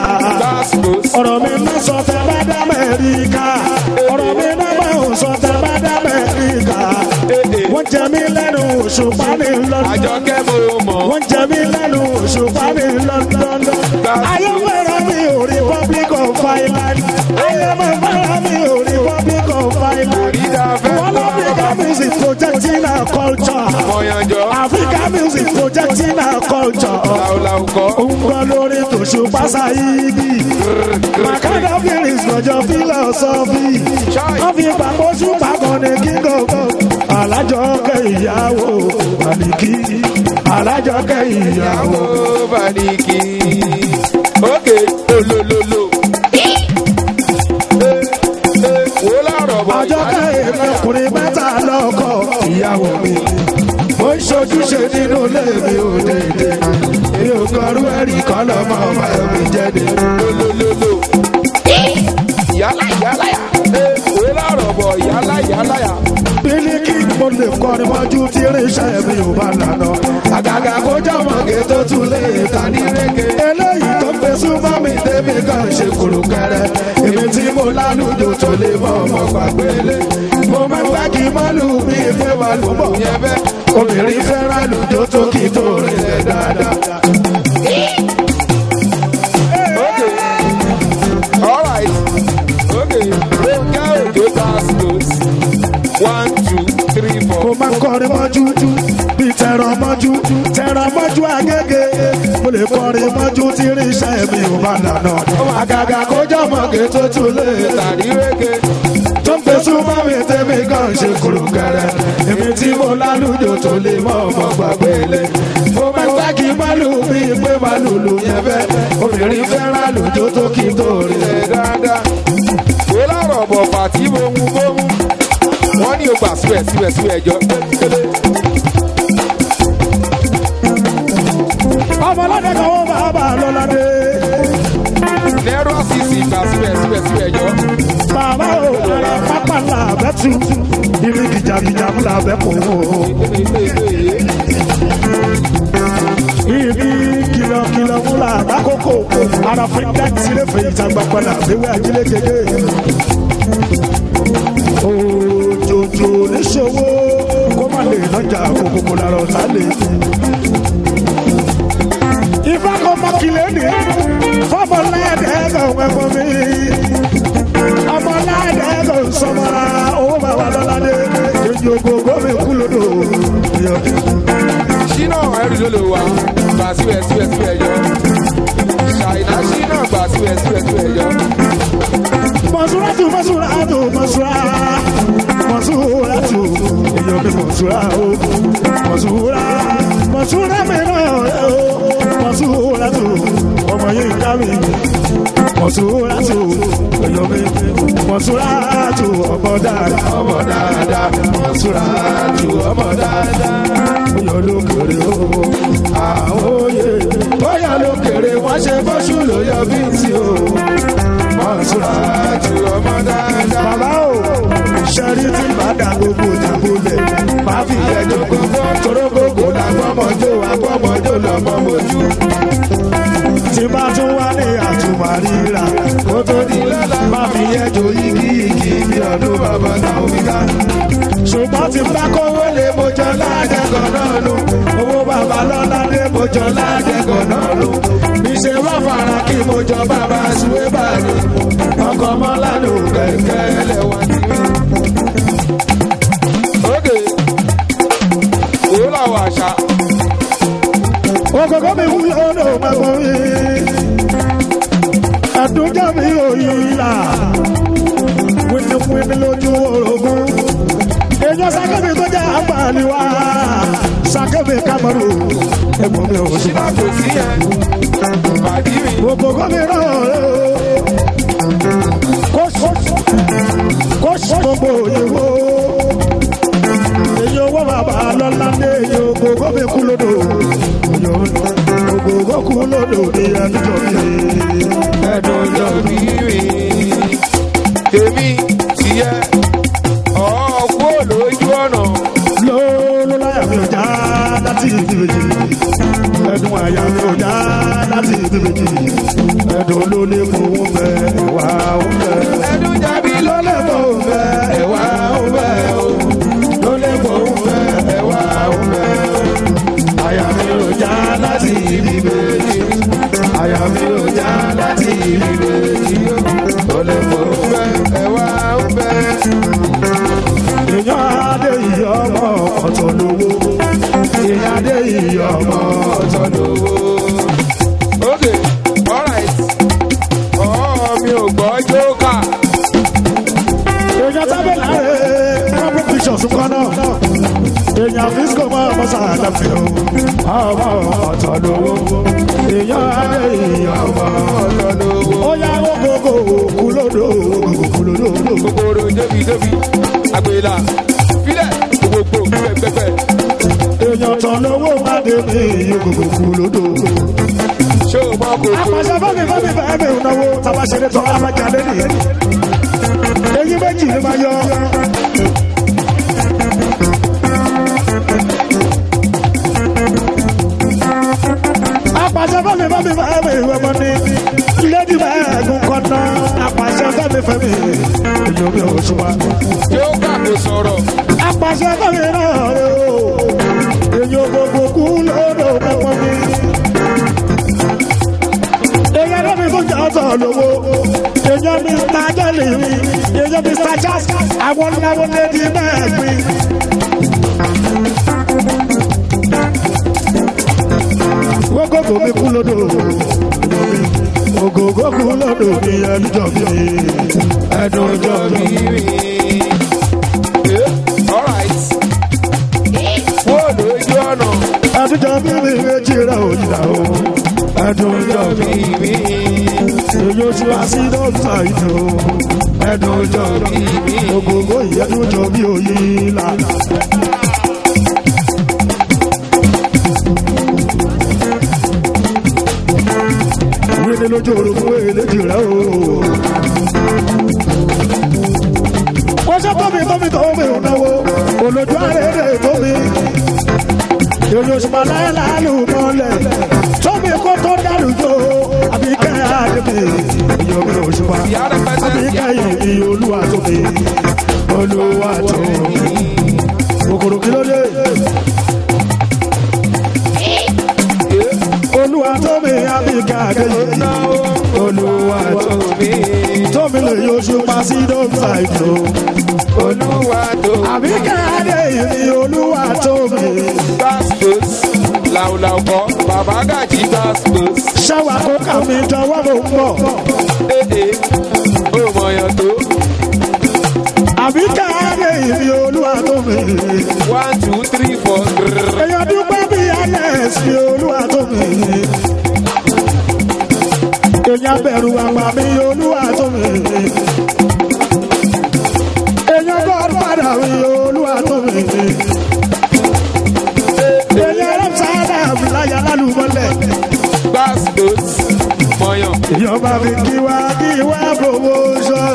ọ̀rọ̀ mi náà sọ tẹ́ bá dá Amẹ́ríkà ọ̀rọ̀ mi náà bá ò sọ tẹ́ bá dá Amẹ́ríkà wọ́n jẹ mí lẹ́nu Òṣùpá ní London Àjọkẹ́ mo mọ̀. wọ́n jẹ mí lẹ́nu Òṣùpá ní London ayé fẹ́ràn mi ò Republic of Ireland ayé fẹ́ràn mi ò Republic of Ireland wọ́n Africa music projecting our culture Mọ̀yànjọ́. Africa music projecting our culture Làwùlàwù kọ́. òun gbọ́ lórí tòṣùpá Sáyídì Makada feelings lọ́jọ́ philosophy wọ́n fi pàmòṣù pàgọ́ ní kíngọ̀gọ́ alájọkẹ́ ìyàwó Bàlíkì alájọkẹ́ ìyàwó Bàlíkì. Ókè lòlòlò. Wò láàrọ̀ bọ̀. àjọkẹ́ ìmọ̀kùnrin mẹ́ta lọ́kọ̀ ìyàwó mi ó ń ṣojúṣe nínú ilé mi ò dédé mi ò kọrú ẹ̀rí kan lọ́mọ ọmọ mi jẹ́de. Lòlòlò. Yálà yálà yà. Wò láàrọ̀ bọ̀ yálà yálà yà. Bílíkì mo lè kọrin mọ́jú tí irinṣẹ́ mi ò bá lànà àgàgà kó jọmọ̀gé tó tún lè ta ní rége. eléyìí tó gbé súnmọ́ mi débi kan ṣe kùrùkẹrẹ èmi tí mo lálùjọ tó lè mọ ọmọ gbàgbélé mo máa ń gbá kí mọ́lù mi pé wà ló bọ̀ yẹn bẹ́ẹ̀ obìnrin fẹ́ràn lùjọ tó kì í tó rìnlẹ̀ dáadáa. Okay. All right. Okay. Ronke Ojo Tascos. 1, 2, 3, 4. mo máa ń kọrin mọ́jú bí tẹ̀rọ mọ́jú Agége mo lè kọrin mọ́jú tí irinṣẹ́ mi ò bá lànà àgàgà kó jọmọ̀gé tó tún lè ta Tàrí rége. tó ń fẹ́ súnmọ́ mi tẹ́mi kan ṣe kùrùkẹrẹ èmi tí mo lálùjọ tó lè mọ ọmọ gbàgbélé mo máa ń sákì málù mi pé málù lù yẹn fẹ́ obìnrin fẹ́ràn lùjọ tó kì í tó rí Ẹ dáadáa. Wò láàrọ̀ bọ̀ pàtí bohun bohun. Wọ́n ní o gbà síbẹ̀ ẹjọ́. ọmọ aládé kan wọ́n máa bá a lọ́ládé Nẹ́rọ àṣìṣì gbà síbẹ̀ ẹjọ́. bàbá o ara pápá làbẹ́ tu ibi gìjàgìjà làbẹ́ kò wò ó. Ibi kìlọ̀kìlọ̀ múlá àbákòkò ara fún dákìsí lè fèyí tagbapàdà léwé ajílẹ̀ gègé. Òjòjò níṣòwò kó má lè lọ́jà kòkòkò lára ọ̀tá lè. Ifá kan mọ́kìlẹ̀ ní fọ́mọláàdẹ́gàn ẹ̀fọ́ mi. Ọmọláàdẹ́gàn sọmọra owó bàbá lọ́ládé. Èyí ògógó mi kú lódò. Ṣínà ẹrù ló lò wá. Gbà síbẹ̀ ẹjọ́. Ṣàìná ṣínà gbà síbẹ̀ ẹjọ́. Mọ̀súrátù èèyàn mi mọ̀súrá o mọ̀súrá mìíràn o mọ̀súrátù ọmọ yìí ká mi mọ̀súrátù èèyàn mi mọ̀súrátù ọmọ dáadáa mọ̀súrátù ọmọ dáadáa oyè olókèrè o àwọn oyè olókèrè wọ́n ṣe fọ́ṣù ló yọ bí ti o mọ̀súrátù ọmọ dáadáa. Bàbá o ṣẹ́rí tí bàdà gbogbo ìjàmbólẹ̀ máa fi ẹjọ́ gbogbo torógbogbo làgbọ́mọjó agbọ́mọjó lọ́mọmọjú. Tí bá tún wá ní àtùmárìíra kó tó di lọ́la máa fi ẹjọ́ yíkíyíkí bí ọdún bàbá náà wí ká. Ṣùgbọ́n tí bá kówó lé mojọ ládẹ́gàn náà lò owó bàbá lọ́lá dé mojọ ládẹ́gàn náà lò. Níṣẹ́ wá fara kí mojọ bàbá ṣùwé bàní ọkọ̀ mọ́lá lò kẹ̀kẹ́ lẹ́wà ní. Làwọn àṣà. Ògògó mi wúlò ọ̀nà òmàgbọ́n mi. Àdújọ́ mi ò yí là. Wíníwíní lójú orogún. Èèyàn sákẹ́mi tó jẹ́ àǹfààní wa. Sákẹ́mi kámọ́rù. Ẹ̀gbọ́n mi ò sí. Ṣínà kò sí yẹn. Bàdí mi. Ògògó mi rán ọ̀rẹ́ o. Kó gbogbo òyìnbó. Èyí owó bàbá lọ́lá dé èyí ògògó mi kú lódò. Ògògó kú lódò ní ẹnìjọ́ mi. Ẹ̀dùnjọ́ bí mi. Tèmi tìyẹ. Ọ̀ọ́kú lójú ọ̀nà. Lóòlù láyà mi ò já láti ibi méjì. Ẹ̀dùn àyà mi ò já láti ibi méjì. Ẹ̀dùn ló lè fowó bẹ́ ẹ̀wà ó bẹ́. ẹnu jàbí ló lè fowó bẹ́ ẹ̀wà ó bẹ́ o. ló lè fowó bẹ́ ẹ̀wà ó bẹ́ o. àyà mi ò já láti ibi méjì. àyà mi ò já láti ibi méjì. ló lè fowó bẹ́ ẹ̀wà ó bẹ́. èèyàn adé yìí ọmọ ọ̀tọ̀ lówó. èèyàn adé yìí ọmọ ọ̀tọ̀ lówó. Okay, alright. Mi ò gbọ́ jókà. èèyàn tábìlì láre couple pictures kan náà. èèyàn fisco mọ́ ọmọ sàádà fi o. ọmọ ọ̀tọ̀ lówó. èèyàn adé yìí ọmọ ọ̀tọ̀ lówó. ó yá gbogbo kúlódò kúlódò. Kòkòrò débi àgbèlà fílẹ̀ gbogbo pẹ́pẹ́pẹ́. èèyàn tán lówó má dé mi gbogbo kúlódò. ṣé o mọ kòkòrò. àpàṣẹ fẹ́mi bẹ́ẹ̀ mi ò náwó tábà ṣeré tán alájàlé nìyẹn. èyí méjì ni máa yọ. àpàṣẹ fẹ́mi bẹ́ẹ̀ mi ìwé mọ́ ní. lady bẹ́ẹ̀ gún kọ́nà. àpàṣẹ fẹ́mi èyí omi ò ṣùgbọ́n. jókà kò sọ̀rọ̀. àpàṣẹ fẹ́mi náà rè o. èyí gbogbo kú lọ́dọ̀ mẹ́pọ̀ mi. èèyàn lómi fún jọ́sọ̀ lówó. èèyàn mi ta jẹ́lì mi. èèyàn mi ta jazz. àwọn ńláwó lédi bẹ́ẹ̀ gbin. gbogbo mi kú lódò. ògògó kú lódò ní ẹlújọ mi. ẹdùn jọ mi. Alright. Fóònù ojú ọ̀nà. ẹdùn jọ mi méjì rẹ̀ òyìnbá o. ẹdùn jọ mi. èyí oṣù àṣìlọ́sà ìjọ. ẹdùn jọ mi. ògògó ìyẹdùn jọ mi òyìn là. wíní lójú orogún èléjì rẹ o. wọ́n ṣe tómi ò náwó. olójú àrèrè tómi. èyí oṣù màláyà lù mọ́lẹ̀. tómi kó tó dàlùjọ. àbíkẹ́ àdébí. ìyọ̀mí oṣù pa. àbíkẹ́ yìí olúwa tómi. olúwa tómi. kòkòrò kí ló dé. olúwa tómi àbíkẹ́ àdébí. olúwa tómi. tómi lè yọṣù pa sí dọ́kítà ìjọ. Olúwa tómi. àbíkẹ́ àdébí olúwa tómi. Gbàsgbòs làwùlàwù kọ́ bàbá gàjí gbàsgbòs. ṣáwà kó kà mí jọ̀wọ́ mo ń bọ̀. Ee ó mọ̀yàn tó. àbíkẹ́ àdébí olúwa tómi. 1 2 3 4. èèyàn dúpẹ́ bí alex bí olúwa tómi. èèyàn bẹ̀rù àgbà mi olúwa tómi. èèyàn godfather mi olúwa tómi. èèyàn rẹ́psáádà láyà lálùmọ́lẹ̀. Gbàsgbòs mọ̀yàn. èèyàn bá fi kí wá promotion.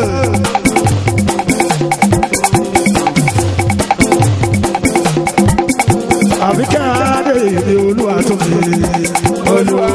àbíkẹ́ àdé ìdí olúwa tómi. olúwa